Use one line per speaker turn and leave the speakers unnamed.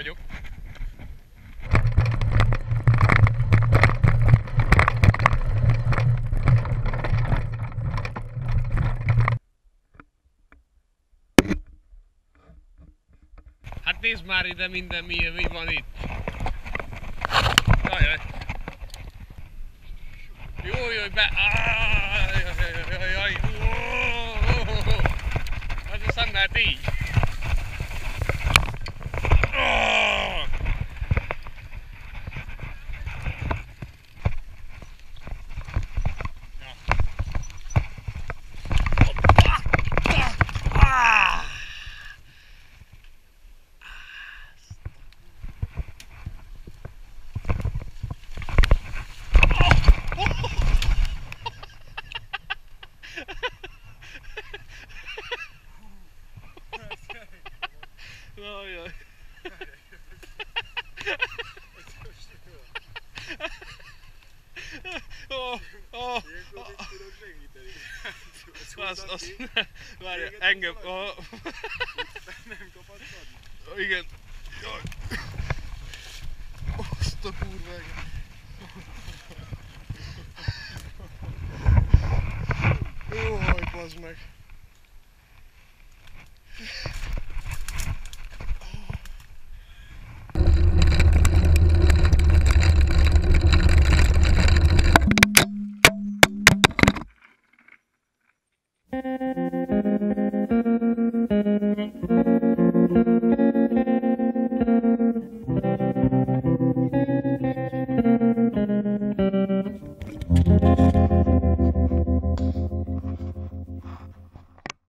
vagyok. Hát nézd már ide minden, mi van itt. Jaj. Jó, be! Jaj. Hát ez nem lehet így. Jaj. Várj, engem...
Nem kapasztad?
Igen. Jaj. Azt a kurva. Jaj, bazd meg.